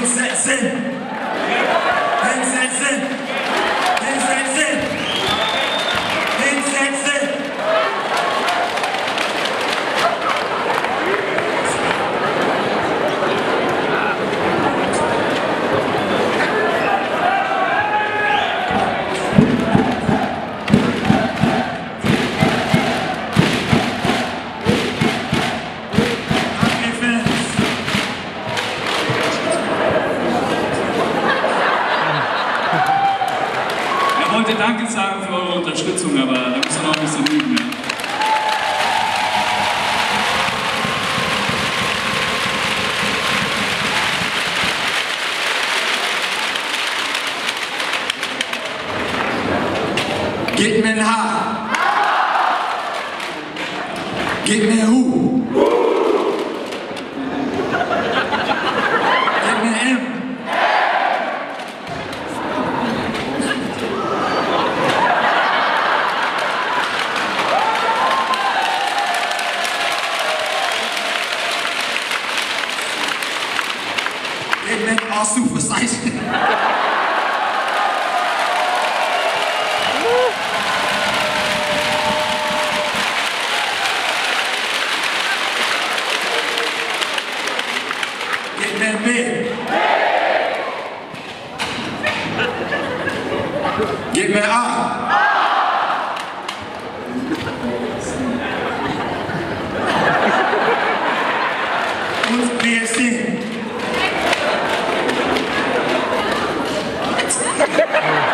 Hinsetzen! Hinsetzen! Hinsetzen! Hinsetzen! Ich wollte Danke sagen für eure Unterstützung, aber da müssen wir noch ein bisschen üben. Ja. Gib mir ein H. Gib mir ein Hu. Gib mir ein M. Gib mir ein Ausrufezeichen. Gib mir ein B. Gib mir A. Und wir singen.